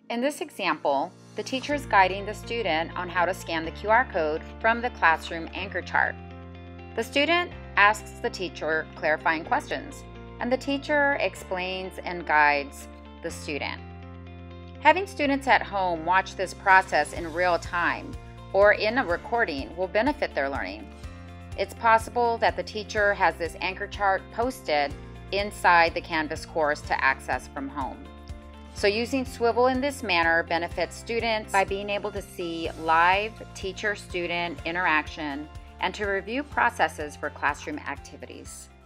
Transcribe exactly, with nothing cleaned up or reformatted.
In this example, the teacher is guiding the student on how to scan the Q R code from the classroom anchor chart. The student asks the teacher clarifying questions, and the teacher explains and guides the student. Having students at home watch this process in real time or in a recording will benefit their learning. It's possible that the teacher has this anchor chart posted inside the Canvas course to access from home. So using Swivel in this manner benefits students by being able to see live teacher-student interaction and to review processes for classroom activities.